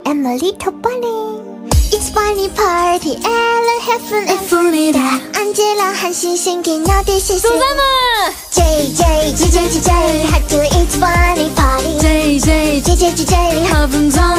am a little bunny. It's bunny party, Ella heaven and Funida. Angela 和星星给鸟的谢谢。组咱们 JJ JJ JJ， 还对 It's bunny party。JJ JJ JJ， 好放纵。